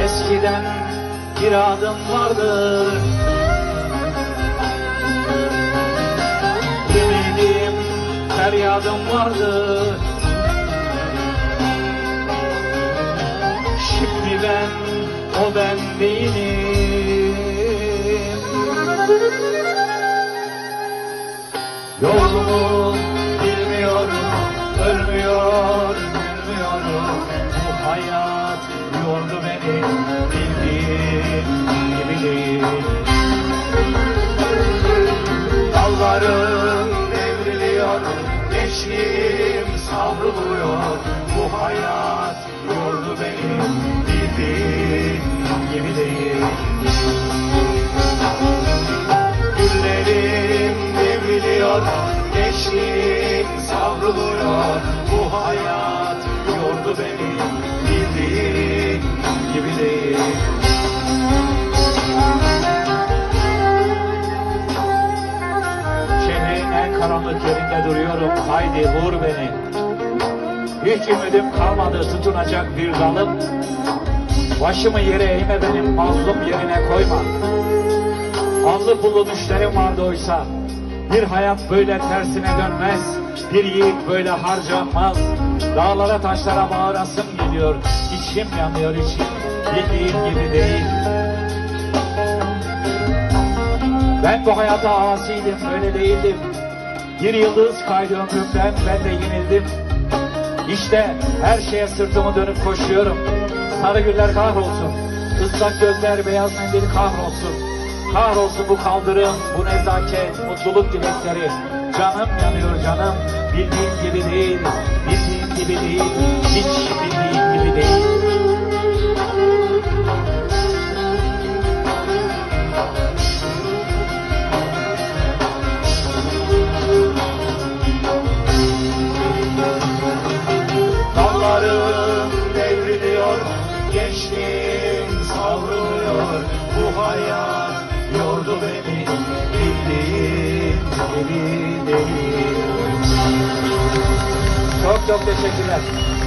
Eskiden bir adım vardı, ümidim, feryadım vardı. Şimdi ben, o ben değilim. Yolumu bilmiyorum, ölmüyor, bilmiyorum. Bu hayat yordu beni, bildiğim gibi değil. Dallarım devriliyor, gençliğim savruluyor. Bu hayat yordu beni, bildiğim gibi değil. Güllerim devriliyor, gençliğim savruluyor. Bu hayat yordu beni, bildiğim gibi değil. Şehrin en karanlık yerinde duruyorum, haydi vur beni. Hiç ümidim kalmadı tutunacak bir dalım. Başımı yere eğme, benim mazlum yerine koyma. Allı pullu düşlerim vardı oysa. Bir hayat böyle tersine dönmez. Bir yiğit böyle harcanmaz. Dağlara taşlara bağırasım geliyor. İçim yanıyor, içim bildiğim gibi değil. Ben bu hayata asiydim, öyle değildim. Bir yıldız kaydı ömrümden, ben de yenildim. İşte her şeye sırtımı dönüp koşuyorum. Sarı güller kahrolsun, ıslak gözler, beyaz mendil kahrolsun. Kahrolsun bu kaldırım, bu nezaket, mutluluk dilekleri. Canım yanıyor canım, bildiğin gibi değil, bildiğin gibi değil, hiç bildiğin gibi değil. Dallarım devriliyor, gençliğim savruluyor. Bu hayat yordu beni, bildiğim gibi değil. Çok çok teşekkürler.